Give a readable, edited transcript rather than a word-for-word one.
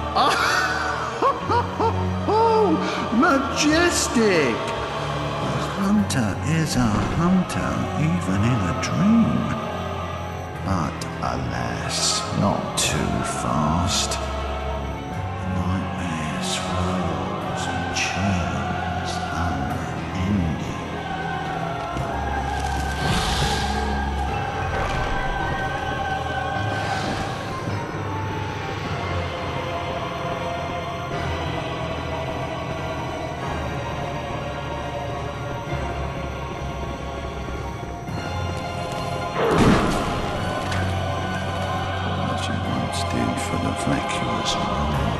Oh, majestic! A hunter is a hunter, even in a dream. But alas, not too fast. Nightmare swirls and churns unending. As you once did for the vacuous one.